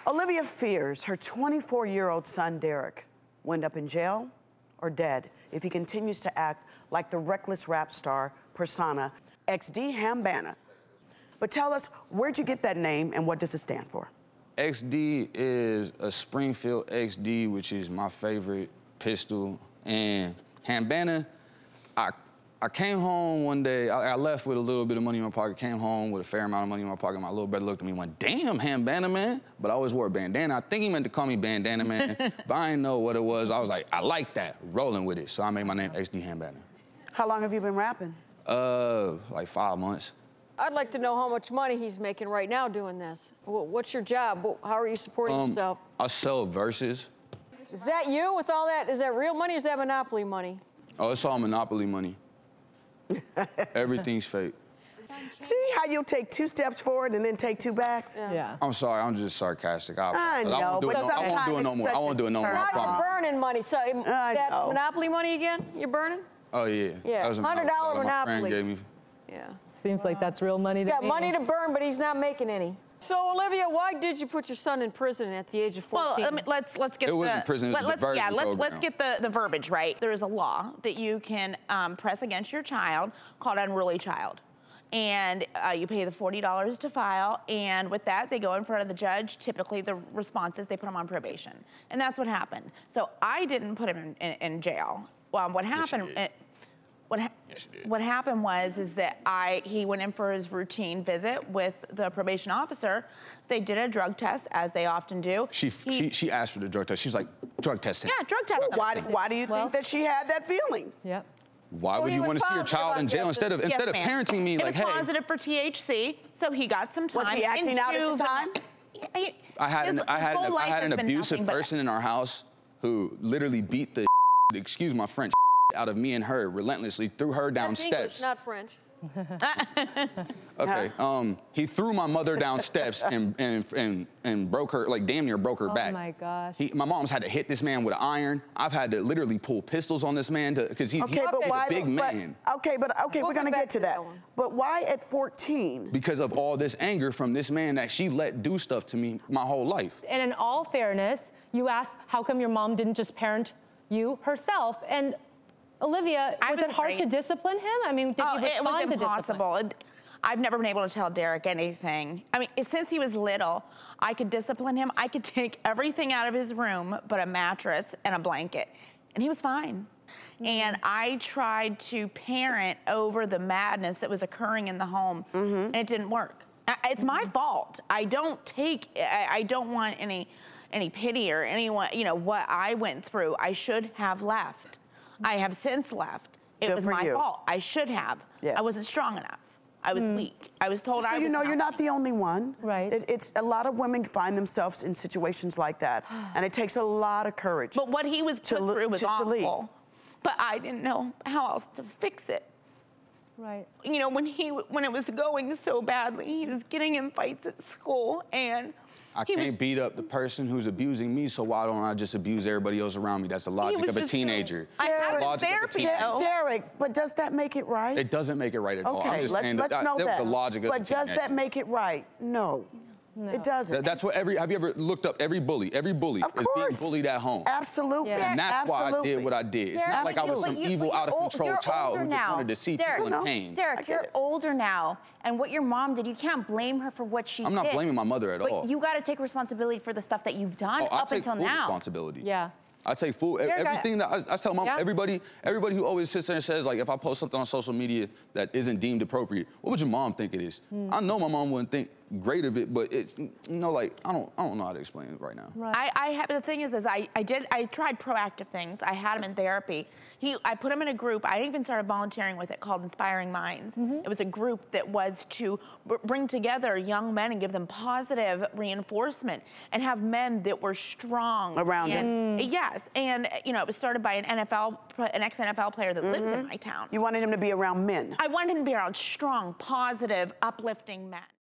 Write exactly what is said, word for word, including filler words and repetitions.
Olivia fears her twenty-four-year-old son, Derek, will end up in jail or dead if he continues to act like the reckless rap star persona, X D Hambana. But tell us, where'd you get that name and what does it stand for? X D is a Springfield X D, which is my favorite pistol. And Hambana, I I came home one day, I, I left with a little bit of money in my pocket, came home with a fair amount of money in my pocket. My little brother looked at me and went, damn, Hambana, man. But I always wore a bandana. I think he meant to call me Bandana Man, but I didn't know what it was. I was like, I like that, rolling with it. So I made my name X D Hambana. How long have you been rapping? Uh, like five months. I'd like to know how much money he's making right now doing this. What's your job? How are you supporting um, yourself? I sell verses. Is that you with all that? Is that real money or is that Monopoly money? Oh, it's all Monopoly money. Everything's fake. See how you take two steps forward and then take two backs? Yeah. Yeah. I'm sorry, I'm just sarcastic. I, I know, I won't do but it no, I won't do it no sometimes more. it's I won't do it no more. such a I Now promise. you're burning money. So I that's know. Monopoly money again? You're burning? Oh yeah. Yeah, That was a one hundred dollar my friend Monopoly. gave me. Yeah. Seems like that's real money to Got me. money to burn, but he's not making any. So Olivia, why did you put your son in prison at the age of fourteen? Well, I mean, let's let's get It the wasn't prison, it was let, let's, yeah, diversion let's let's program. get the the verbiage right. There is a law that you can um, press against your child called unruly child, and uh, you pay the forty dollars to file. And with that, they go in front of the judge. Typically, the response is they put him on probation, and that's what happened. So I didn't put him in, in, in jail. Well, what Yes, you happened? did. It, What, ha Yes, you did. what happened was is that I he went in for his routine visit with the probation officer. They did a drug test, as they often do. She, He- she, she asked for the drug test. She was like, drug test him. yeah, drug test. Why, why do you Well- think that she had that feeling? Yep. Why Well, would he you was want to see your positive child in about jail this. instead of Yes, instead of ma'am. parenting me It like, was hey? positive for T H C, so he got some time. Was he acting out at the into time? He- I had his- an, I his had whole an, I life had has an been abusive nothing but- person in our house who literally beat the excuse my French out of me and her relentlessly, threw her down That's English, steps. not French. Okay, um, he threw my mother down steps and, and and and broke her, like damn near broke her Oh back. my gosh. He, my mom's had to hit this man with an iron. I've had to literally pull pistols on this man to, because he's, Okay, he's but a why? big but, man. Okay, but okay, We'll we're gonna get get back to to that. that one. But why at fourteen? Because of all this anger from this man that she let do stuff to me my whole life. And in all fairness, you asked how come your mom didn't just parent you herself? And Olivia, I was was it hard to afraid. discipline him? I mean, did Oh, you it respond was to discipline? impossible. It- I've never been able to tell Derek anything. I mean, since he was little, I could discipline him. I could take everything out of his room but a mattress and a blanket, and he was fine. Mm-hmm. And I tried to parent over the madness that was occurring in the home, Mm-hmm. and it didn't work. I- It's my fault. I don't take, I I don't want any, any pity or anyone, you know, what I went through. I should have left. I have since left. It Good was for my you. fault. I should have. Yeah. I wasn't strong enough. I was weak. I was told So I was you know, you're not the only one. Right. It, it's a lot of women find themselves in situations like that, and it takes a lot of courage. But what he was put li- through was to- to awful. leave. But I didn't know how else to fix it. Right. You know, when he when it was going so badly, he was getting in fights at school, and I he can't was, beat up the person who's abusing me, so why don't I just abuse everybody else around me? That's the logic was of a just- teenager. I had The a logic of a therapy, teenager. though. Derek, but does that make it right? It doesn't make it right at all. I'm Okay, just let's saying let's that, know that was that. the logic of but a does teenager. that make it right? No, it doesn't. That- That's what every, have you ever looked up every bully? Every bully Of is being course. bullied at home. Absolutely. Yeah. And that's why I Absolutely. did what I did. It's Derek, not like I but was you- some but you- evil, but you're out of ol- control you're child who older just now. wanted to see Derek, people You know. in pain. I Derek, get you're it. older now, and what your mom did, you can't blame her for what she I'm did. not blaming my mother at but all. you got to take responsibility for the stuff that you've done Oh, I up take until full now. responsibility. Yeah. I take full, e- Derek, I- everything that, I, I tell mom, Yeah. everybody, everybody who always sits there and says, like, if I post something on social media that isn't deemed appropriate, what would your mom think it is? Hmm. I know my mom wouldn't think great of it, but it's, you know, like, I don't, I don't know how to explain it right now. Right. I, I have the thing is, is I, I did I tried proactive things. I had him in therapy. He I put him in a group. I even started volunteering with it called Inspiring Minds. Mm-hmm. It was a group that was to br- bring together young men and give them positive reinforcement and have men that were strong Around and, Yes, and you know it was started by an N F L, pl- an ex-N F L player that lives Mm-hmm. in my town. You wanted him to be around men. I wanted him to be around strong, positive, uplifting men.